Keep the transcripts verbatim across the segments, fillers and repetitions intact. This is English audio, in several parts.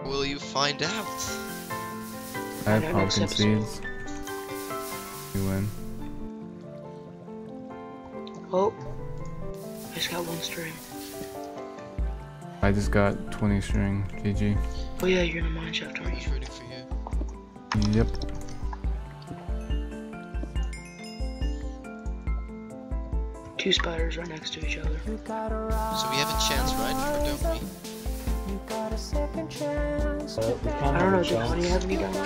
will you find out? I have pumpkin seeds. You win. Oh, I just got one string. I just got twenty string. G G. Oh yeah, you're in a mine shaft, aren't He's you? rooting for you. Yep. Two spiders right next to each other. So we have a chance, right? Or don't we? Uh, we can't I don't have know, a did Honey chance. have any diamonds?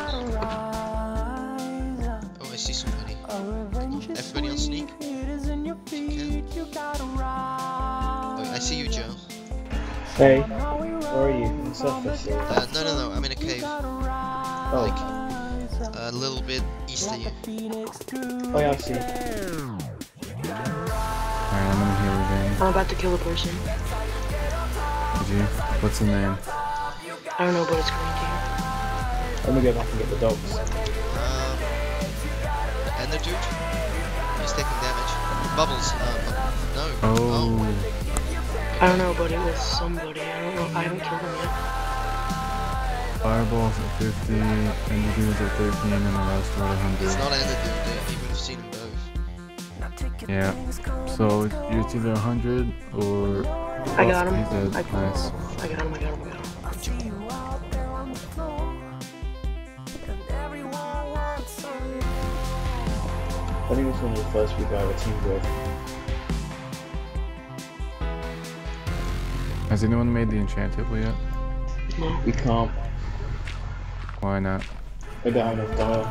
Oh, I see somebody. Everybody on sneak? If you can. Oh, I see you, Joe. Hey, where are you? On the surface? Uh, no, no, no, I'm in a cave. Oh. Like, a little bit east of you. Oh yeah, I see. Alright, I'm gonna heal again. I'm about to kill a person. G G. What's the name? I don't know, but it's green team. Let me go back and get the dogs. Um, Ender dude? He's taking damage. Bubbles, uh, no. Oh. I don't know, but it was somebody. I don't know. I haven't killed him yet. Fireballs at fifty, and the dudes at thirteen, and the rest are at one It's hundred. not Ender dude, he would have seen them both. Yeah. So it's either one hundred or. I got him. He's dead. I, Nice. I got him, I got him, I got him. I think it's one of the first people I ever teamed with. Has anyone made the enchant table yet? No. We can't. Why not? We don't have enough dial.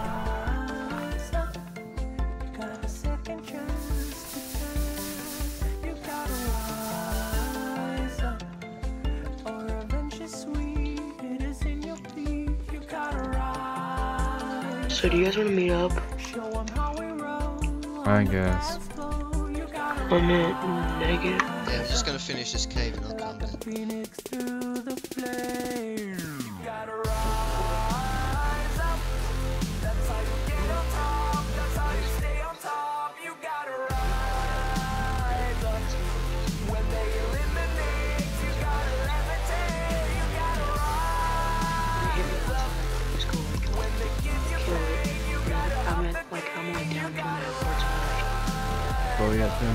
So do you guys want to meet up? I guess. One minute, negative. Yeah, I'm just gonna finish this cave and I'll come then. I'm at, like, I'm only down two and a half parts Go yet, Tim? Um,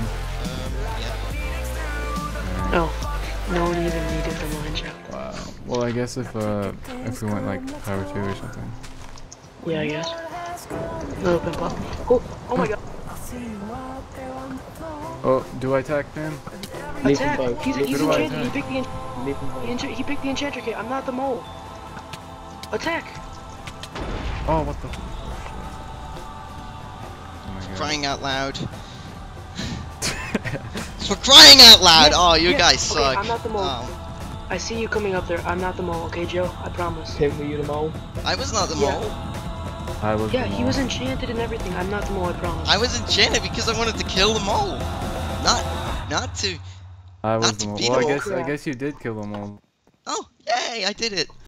yeah. Oh, no one even needed the mine shaft. Wow. Well, I guess if uh if we went like power two or something. Yeah, I guess. Little pimp up. Oh, oh my god. Oh, do I attack Pim? Leave them Attack! both. He's, Leave he's Who do I enchanted. He attack? picked the, en Leave them he, both. encha he picked the enchanter kit. I'm not the mole. Attack! Oh, what the? Oh my god. Crying out loud. For crying out loud! Yes, Oh, you yes. guys Okay, suck. I'm not the mole. Oh. I see you coming up there. I'm not the mole, okay, Joe? I promise. Tim, were you the mole? I was not the Yeah. mole. I was. Yeah, the he mole. was enchanted and everything. I'm not the mole, I promise. I was enchanted because I wanted to kill the mole. Not, not to. I was not the to mole. be Well, I the guess I crap. guess you did kill them all. Oh, yay! I did it.